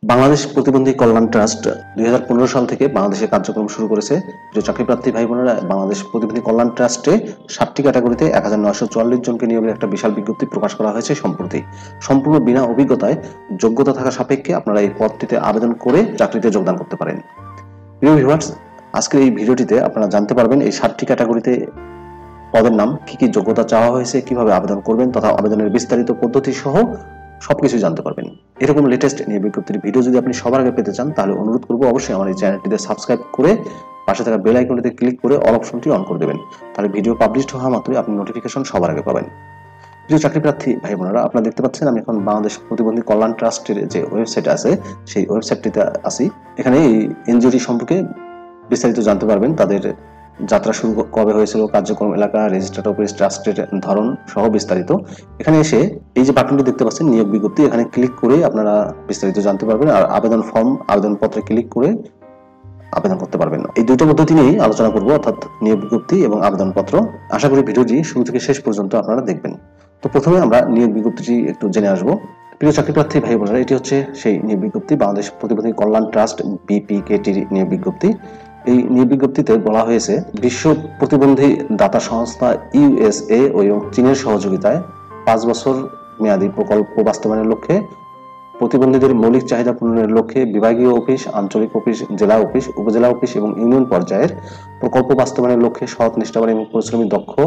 বাংলাদেশ প্রতিবন্ধী কল্যাণ ট্রাস্ট 2015 সাল থেকে বাংলাদেশে কার্যক্রম শুরু করেছে। প্রিয় চাকরিপ্রার্থী ভাই বোনেরা, বাংলাদেশ প্রতিবন্ধী কল্যাণ ট্রাস্টে 7টি ক্যাটাগরিতে 1944 জনকে নিয়োগের একটা বিশাল বিজ্ঞপ্তি প্রকাশ করা হয়েছে সম্প্রতি। সম্পূর্ণ বিনা অভিজ্ঞতায় যোগ্যতা থাকা সাপেক্ষে আপনারা এই পদটিতে আবেদন করে চাকরিতে যোগদান করতে পারেন। প্রিয় ভিউয়ার্স, আজকের এই ভিডিওটিতে আপনারা জানতে পারবেন এই 7টি ক্যাটাগরিতে পদের নাম, কি কি যোগ্যতা চাওয়া হয়েছে, কিভাবে আবেদন করবেন তথা আবেদনের বিস্তারিত পদ্ধতি সহ সবকিছু জানতে পারবেন। এরকম লেটেস্ট নিয়োগ বিজ্ঞপ্তির ভিডিও যদি আপনি সবার আগে পেতে চান তাহলে অনুরোধ করবো অবশ্যই আমার এই চ্যানেলটিতে সাবস্ক্রাইব করে পাশে থাকা বেল আইকনটিতে ক্লিক করে অল অপশনটি অন করে দেবেন। তাহলে ভিডিও পাবলিশ হওয়া মাত্রই আপনি নোটিফিকেশন সবার আগে পাবেন। প্রিয় চাকরিপ্রার্থী ভাই বোনেরা, আপনারা দেখতে পাচ্ছেন আমি এখন বাংলাদেশ প্রতিবন্ধী কল্যাণ ট্রাস্টের যে ওয়েবসাইট আছে সেই ওয়েবসাইটটিতে আছি। এখানে এই এনজিওটি সম্পর্কে বিস্তারিত জানতে পারবেন, তাদের যাত্রা শুরু কবে হয়েছিল, কার্যক্রম এলাকা, রেজিস্ট্রার অফিস, ট্রাস্টের ধরন সহ বিস্তারিত। এখানে এসে এই যে বাটনটি দেখতে পাচ্ছেন নিয়োগ বিজ্ঞপ্তি, এখানে ক্লিক করে আপনারা বিস্তারিত জানতে পারবেন। আর আবেদন ফর্ম, আবেদনপত্রে ক্লিক করে আবেদন করতে পারবেন। এই দুটো পদ্ধতি নিয়েই আলোচনা করব, অর্থাৎ নিয়োগ বিজ্ঞপ্তি এবং আবেদনপত্র। আশা করি ভিডিওটি শুরু থেকে শেষ পর্যন্ত আপনারা দেখবেন। তো প্রথমে আমরা নিয়োগ বিজ্ঞপ্তিটি একটু জেনে আসবো। প্রিয় চাকরিপ্রার্থী ভাই বোনেরা, এটি হচ্ছে সেই নিয়োগ বিজ্ঞপ্তি, বাংলাদেশ প্রতিবন্ধী কল্যাণ ট্রাস্ট BPKTর নিয়োগ বিজ্ঞপ্তি। এই নিয়োগ বিজ্ঞপ্তিতে বলা হয়েছে বিশ্ব প্রতিবন্ধী দাতা সংস্থা USA এবং চীনের সহযোগিতায় 5 বছর মেয়াদী প্রকল্প বাস্তবায়নের লক্ষ্যে প্রতিবন্ধীদের মৌলিক চাহিদা পূরণের লক্ষ্যে বিভাগীয় অফিস, আঞ্চলিক অফিস, জেলা অফিস, উপজেলা অফিস এবং ইউনিয়ন পর্যায়ের প্রকল্প বাস্তবায়নের লক্ষ্যে সৎ, নিষ্ঠাবান এবং পরিশ্রমী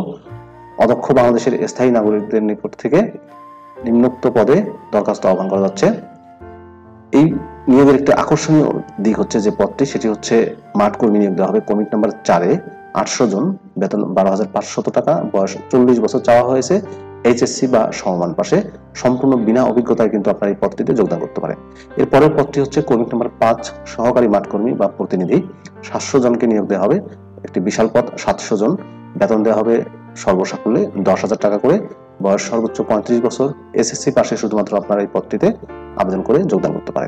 অদক্ষ বাংলাদেশের স্থায়ী নাগরিকদের নিকট থেকে নিম্নোক্ত পদে দরখাস্ত আহ্বান করা যাচ্ছে। এই নিয়োগের একটি আকর্ষণীয় দিক হচ্ছে যে পদটি, সেটি হচ্ছে মাঠ কর্মী নিয়োগ দেওয়া হবে। কমিটি নাম্বার 4-এ 800 জন, বেতন 12,500 টাকা, বয়স 40 বছর চাওয়া হয়েছে, HSC বা সমমান পাশে, সম্পূর্ণ বিনা অভিজ্ঞতায় কিন্তু আপনারা এই পদটিতে যোগদান করতে পারেন। এর পরের পদটি হচ্ছে কমিটি নাম্বার 5 সহকারী মাঠ কর্মী বা প্রতিনিধি, 700 জনকে নিয়োগ দেওয়া হবে। একটি বিশাল পদ, 700 জন, বেতন দেওয়া হবে সর্বসাকুল্যে 10,000 টাকা করে, বয়স সর্বোচ্চ 35 বছর, SSC পাশে শুধুমাত্র আপনারা এই পদটিতে আবেদন করে যোগদান করতে পারেন।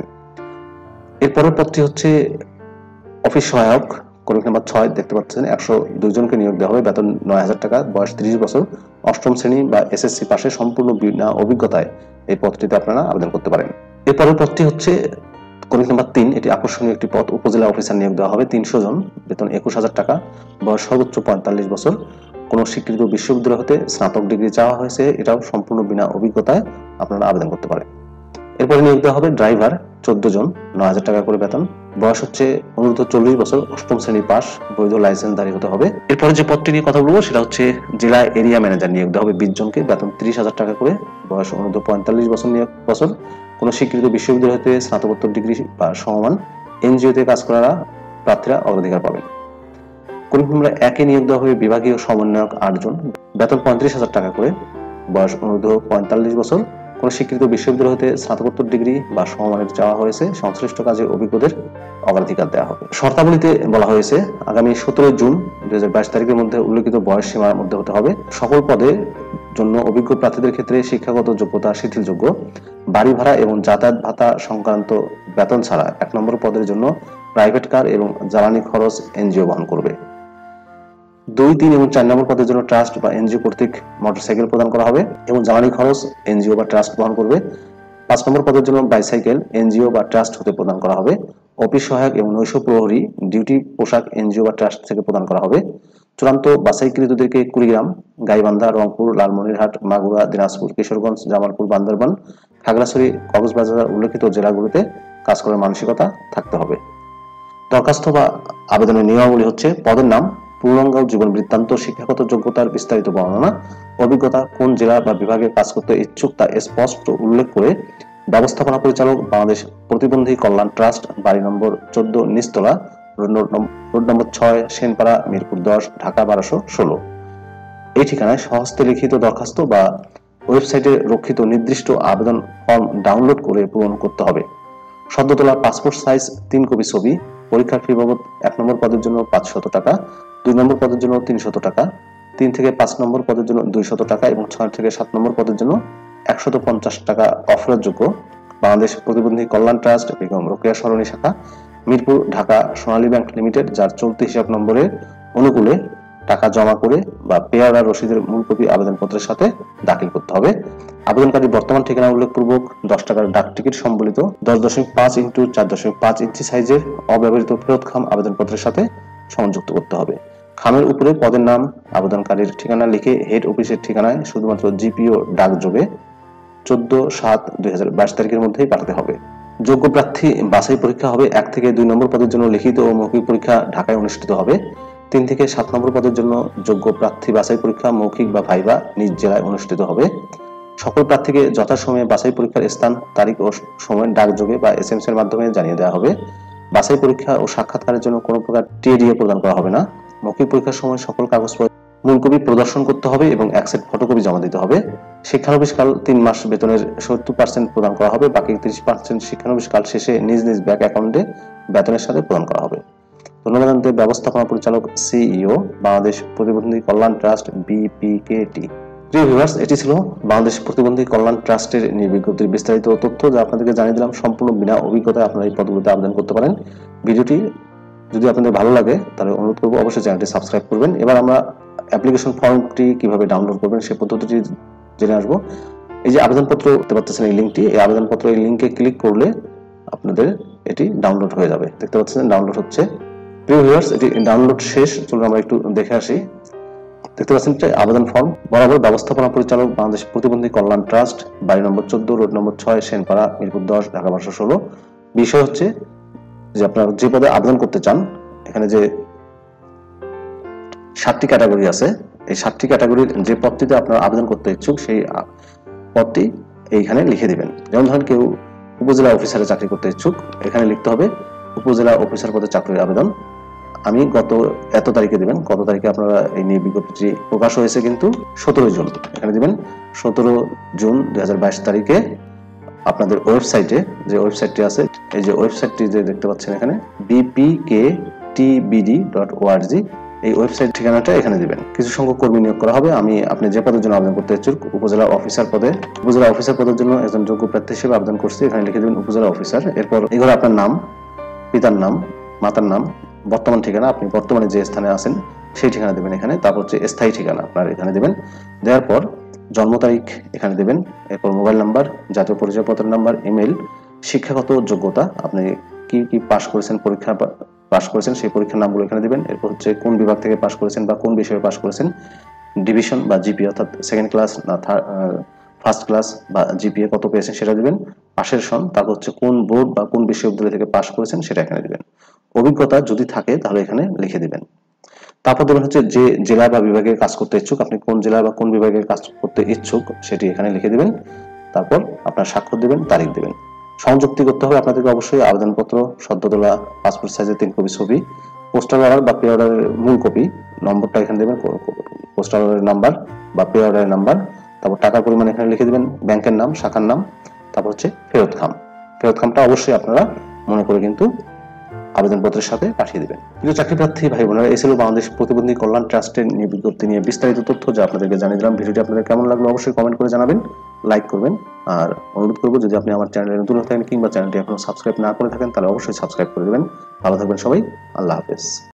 এর পরের পদটি হচ্ছে অফিস সহায়ক, কমিটি নাম্বার 6 দেখতে পাচ্ছেন, 102 জনকে নিয়োগ দেওয়া হবে, বেতন 9,000 টাকা, বয়স 30 বছর, 8ম শ্রেণী বা SSC পাশে, সম্পূর্ণ বিনা অভিজ্ঞতায় এই পদটিতে আপনারা আবেদন করতে পারেন। এর পরের পদটি হচ্ছে কমিটি নাম্বার 3, এটি আকর্ষণীয় একটি পদ, উপজেলা অফিসার নিয়োগ দেওয়া হবে, 300 জন, বেতন 21,000 টাকা, বয়স সর্বোচ্চ 45 বছর, কোন স্বীকৃত বিশ্ববিদ্যালয় হতে স্নাতক ডিগ্রি চাওয়া হয়েছে, এটাও সম্পূর্ণ বিনা অভিজ্ঞতায় আপনারা আবেদন করতে পারেন। এরপরে নিয়োগ দেওয়া হবে ড্রাইভার, 14 জন, 9,000 টাকা করে বেতন, বয়স হচ্ছে অনূর্ধ্ব 40 বছর, 8ম শ্রেণী পাস, বৈধ লাইসেন্সধারী হতে হবে। এরপরে যে পদটি নিয়ে কথা বলবো সেটা হচ্ছে জেলা এরিয়া ম্যানেজার নিয়োগ দেওয়া হবে 20 জনকে, বেতন 30,000 টাকা করে, বয়স অনূর্ধ্ব 45 বছর, কোন স্বীকৃত বিশ্ববিদ্যালয় হতে স্নাতকোত্তর ডিগ্রি বা সমমান, NGO-তে কাজ করা প্রার্থীরা অগ্রাধিকার পাবেন। কমিটি নাম্বার 1-এ নিয়োগ দেওয়া হবে বিভাগীয় সমন্বয়ক 8 জন, বেতন 35,000 টাকা করে, বয়স অনূর্ধ্ব 45 বছর, কোন স্বীকৃত বিশ্ববিদ্যালয় হতে স্নাতকোত্তর ডিগ্রি বা সমমানের চাওয়া হয়েছে, সংশ্লিষ্ট কাজে অভিজ্ঞদের অগ্রাধিকার দেওয়া হবে। শর্তাবলীতে বলা হয়েছে আগামী 17 জুন 2022 তারিখের মধ্যে উল্লেখিত বয়স সীমার মধ্যে হতে হবে। সকল পদের জন্য অভিজ্ঞ প্রার্থীদের ক্ষেত্রে শিক্ষাগত যোগ্যতা শিথিলযোগ্য। বাড়ি ভাড়া এবং যাতায়াত ভাতা সংক্রান্ত বেতন ছাড়া 1 নম্বর পদের জন্য প্রাইভেট কার এবং জ্বালানি খরচ NGO বহন করবে। 2, 3 এবং 4 নম্বর পদের জন্য ট্রাস্ট বা NGO কর্তৃক মোটরসাইকেল প্রদান করা হবে এবং জ্বালানি খরচ NGO বা ট্রাস্ট বহন করবে। 5 নম্বর পদের জন্য বাইসাইকেল NGO বা ট্রাস্ট হতে প্রদান করা হবে। অফিস সহায়ক এবং নৈশ প্রহরী ডিউটি পোশাক NGO বা ট্রাস্ট থেকে প্রদান করা হবে। চূড়ান্ত বাছাইকৃতদেরকে কুড়িগ্রাম, গাইবান্ধা, রংপুর, লালমনিরহাট, মাগুরা, দিনাজপুর, কিশোরগঞ্জ, জামালপুর, বান্দরবান, খাগড়াছড়ি, কক্সবাজার উল্লেখিত জেলাগুলোতে কাজ করার মানসিকতা থাকতে হবে। দরখাস্ত বা আবেদনের নিয়মাবলী হচ্ছে পদের নাম, পূর্ণাঙ্গ জীবন বৃত্তান্ত, শিক্ষাগত যোগ্যতার বিস্তারিত বর্ণনা, অভিজ্ঞতা, কোন জেলা বা বিভাগে কাজ করতে ইচ্ছুক তা স্পষ্ট উল্লেখ করে ব্যবস্থাপনা পরিচালক, বাংলাদেশ প্রতিবন্ধী কল্যাণ ট্রাস্ট, বাড়ি নম্বর 14 নিচতলা, রোড নম্বর 6, সেনপাড়া, মিরপুর 10, ঢাকা 1216, এই ঠিকানায় সহস্তে লিখিত দরখাস্ত বা ওয়েবসাইটে রক্ষিত নির্দিষ্ট আবেদন ফর্ম ডাউনলোড করে পূরণ করতে হবে। সদ্য তোলা পাসপোর্ট সাইজ 3 কপি ছবি। পরীক্ষার ফি বাবদ 1 নম্বর পদের জন্য 500 টাকা, 2 নম্বর পদের জন্য 300 টাকা, 3 থেকে 5 নম্বর পদের জন্য 200 টাকা এবং 6 থেকে 7 নম্বর পদের জন্য 150 টাকা অফারযোগ্য। বাংলাদেশ প্রতিবন্ধী কল্যাণ ট্রাস্ট, বেগম রোকেয়া সরণি শাখা, মিরপুর, ঢাকা সোনালী ব্যাংক লিমিটেড, যার চলতি হিসাব নম্বরের অনুকূলে টাকা জমা করে বা পে অর্ডার রসিদের মূল কপি আবেদনপত্রের সাথে দাখিল করতে হবে। আবেদনকারী বর্তমান ঠিকানা উল্লেখপূর্বক 10 টাকার ডাক টিকিট সম্বলিত 10.5 ইন্টু 4.5 ইঞ্চি সাইজের অব্যবহৃত ফেরত খাম আবেদনপত্রের সাথে সংযুক্ত করতে হবে। খামের উপরে পদের নাম, আবেদনকারীর ঠিকানা লিখে হেড অফিসের ঠিকানায় শুধুমাত্র জিপিও ডাকযোগে 14/7/2022 তারিখের মধ্যেই পাঠাতে হবে। যোগ্য প্রার্থী বাছাই পরীক্ষা হবে 1 থেকে 2 নম্বর পদের জন্য লিখিত ও মৌখিক পরীক্ষা ঢাকায় অনুষ্ঠিত হবে। 3 থেকে 7 নম্বর পদের জন্য যোগ্য প্রার্থী বাছাই পরীক্ষা মৌখিক বা ভাইবা নিজ জেলায় অনুষ্ঠিত হবে। সকল প্রার্থীকে যথাসময়ে বাছাই পরীক্ষার স্থান, তারিখ ও সময় ডাকযোগে বা এসএমএস এর মাধ্যমে জানিয়ে দেওয়া হবে। বাছাই পরীক্ষা ও সাক্ষাৎকারের জন্য কোনো প্রকার টিএডিএ প্রদান করা হবে না। মৌখিক পরীক্ষার সময় সকল কাগজপত্র মূল কপি প্রদর্শন করতে হবে এবং এক সেট ফটোকপি জমা দিতে হবে। শিক্ষানবিশকাল 3 মাস বেতনের 70% প্রদান করা হবে, বাকি 30% শিক্ষানবিশকাল শেষে নিজ নিজ ব্যাংক অ্যাকাউন্টে বেতনের সাথে প্রদান করা হবে। ধন্যবাদ জানাতে ব্যবস্থাপনা পরিচালক সিইও, বাংলাদেশ প্রতিবন্ধী কল্যাণ ট্রাস্ট বিপিকেটি। প্রিয় ভিউয়ার্স, এটি ছিল বাংলাদেশ প্রতিবন্ধী কল্যাণ ট্রাস্টের নিয়োগ বিজ্ঞপ্তির বিস্তারিত তথ্য, যা আপনাদেরকে জানিয়ে দিলাম। সম্পূর্ণ বিনা অভিজ্ঞতায় আপনারা এই পদগুলোতে আবেদন করতে পারেন। ভিডিওটি যদি আপনাদের ভালো লাগে তাহলে অনুরোধ করবো অবশ্যই চ্যানেলটি সাবস্ক্রাইব করবেন। এবার আমরা অ্যাপ্লিকেশন ফর্মটি কিভাবে ডাউনলোড করবেন সেই পদ্ধতিটি জেনে আসবো। এই যে আবেদনপত্র দেখতে পাচ্ছেন, এই লিঙ্কটি, এই আবেদনপত্র এই লিঙ্কে ক্লিক করলে আপনাদের এটি ডাউনলোড হয়ে যাবে। দেখতে পাচ্ছেন ডাউনলোড হচ্ছে। প্রিয় ভিউয়ার্স, এটি ডাউনলোড শেষ, চলুন আমরা একটু দেখে আসি। দেখতে পাচ্ছেন আবেদন ফর্ম বরাবর ব্যবস্থাপনা পরিচালক, বাংলাদেশ প্রতিবন্ধী কল্যাণ ট্রাস্ট, বাড়ি number 14, road number 6, Senpara, Mirpur 10, Dhaka 1216। বিষয় হচ্ছে যে আপনারা যে পদে আবেদন করতে চান, এখানে যে 7টি ক্যাটাগরি আছে, এই 7টি ক্যাটাগরির যে পদটিতে আপনারা আবেদন করতে ইচ্ছুক সেই পদটি এইখানে লিখে দিবেন। যেমন ধরেন কেউ উপজেলা অফিসারে চাকরি করতে ইচ্ছুক, এখানে লিখতে হবে উপজেলা অফিসার পদে চাকরির আবেদন। আমি গত এত তারিখে দিবেন, কত তারিখে আপনারা এই নিয়োগ বিজ্ঞপ্তিটি প্রকাশ হয়েছে কিন্তু 17 জুন, এখানে দিবেন 17 জুন 2022 তারিখে আপনাদের ওয়েবসাইটে, যে ওয়েবসাইটটি আছে, এই যে ওয়েবসাইটটি যে দেখতে পাচ্ছেন এখানে bpktbd.org, এই ওয়েবসাইট ঠিকানাটা এখানে দিবেন। কিছু সংখ্যক কর্মী নিয়োগ করা হবে। আপনি যে পদের জন্য আবেদন করতে ইচ্ছুক, উপজেলা অফিসার পদের জন্য একজন যোগ্য প্রার্থী হিসেবে আবেদন করছি, এখানে লিখে দিবেন উপজেলা অফিসার। এরপর এগুলো আপনার নাম, পিতার নাম, মাতার নাম, বর্তমান ঠিকানা, আপনি বর্তমানে যে স্থানে আছেন সেই ঠিকানা দেবেন এখানে। তারপর হচ্ছে স্থায়ী ঠিকানা আপনার এখানে দেবেন। দেওয়ার পর জন্ম তারিখ এখানে দেবেন। এরপর মোবাইল নাম্বার, জাতীয় পরিচয়পত্রের নাম্বার, ইমেল, শিক্ষাগত যোগ্যতা, আপনি কি কি পাস করেছেন, পরীক্ষা পাস করেছেন সেই পরীক্ষার নামগুলো এখানে দিবেন। এরপর হচ্ছে কোন বিভাগ থেকে পাস করেছেন বা কোন বিষয়ে পাস করেছেন, ডিভিশন বা জিপিএ অর্থাৎ সেকেন্ড ক্লাস না ফার্স্ট ক্লাস বা জিপিএ কত পেয়েছেন সেটা দিবেন। পাশের সন, তারপর হচ্ছে কোন বোর্ড বা কোন বিশ্ববিদ্যালয় থেকে পাস করেছেন সেটা এখানে দিবেন। অভিজ্ঞতা যদি থাকে তাহলে এখানে লিখে দিবেন। তারপর দেবেন হচ্ছে যে জেলা বা বিভাগে কাজ করতে ইচ্ছুক, আপনি কোন জেলা বা কোন বিভাগে কাজ করতে ইচ্ছুক সেটি এখানে লিখে দিবেন। তারপর আপনার স্বাক্ষর দিবেন, তারিখ দিবেন। সংযুক্তি করতে হবে আপনাদেরকে অবশ্যই আবেদনপত্র, সদ্য তোলা পাসপোর্ট সাইজের 3 কপি ছবি, পোস্টাল অর্ডার বা পে অর্ডারের মূল কপি, নম্বরটা এখানে দেবেন, পোস্টাল অর্ডারের নাম্বার বা পে অর্ডারের নাম্বার। তারপর টাকার পরিমাণ এখানে লিখে দিবেন, ব্যাংকের নাম, শাখার নাম। তারপর হচ্ছে ফেরত খামটা অবশ্যই আপনারা মনে করে কিন্তু আবেদনপত্রের সাথে পাঠিয়ে দিবেন। প্রিয় চাকরি প্রার্থী ভাই বোনেরা, এই ছিল বাংলাদেশ প্রতিবন্ধী কল্যাণ ট্রাস্টের নিয়োগ বিজ্ঞপ্তি নিয়ে বিস্তারিত তথ্য, যা আপনাদেরকে জানিয়ে দিলাম। ভিডিওটি আপনাদের কেমন লাগলো অবশ্যই কমেন্ট করে জানাবেন, লাইক করবেন। আর অনুরোধ করবো, যদি আপনি আমার চ্যানেলে নতুন থাকেন কিংবা চ্যানেলটি এখনো সাবস্ক্রাইব না করে থাকেন তাহলে অবশ্যই সাবস্ক্রাইব করে দেবেন। ভালো থাকবেন সবাই, আল্লাহ হাফেজ।